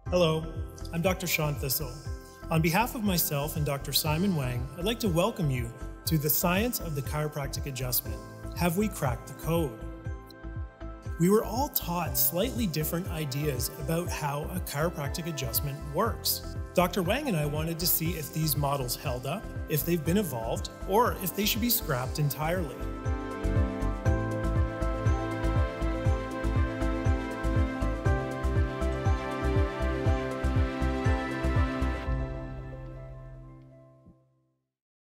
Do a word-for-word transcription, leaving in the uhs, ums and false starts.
Hello, I'm Doctor Shawn Thistle. On behalf of myself and Doctor Simon Wang, I'd like to welcome you to the science of the chiropractic adjustment. Have we cracked the code? We were all taught slightly different ideas about how a chiropractic adjustment works. Doctor Wang and I wanted to see if these models held up, if they've been evolved, or if they should be scrapped entirely.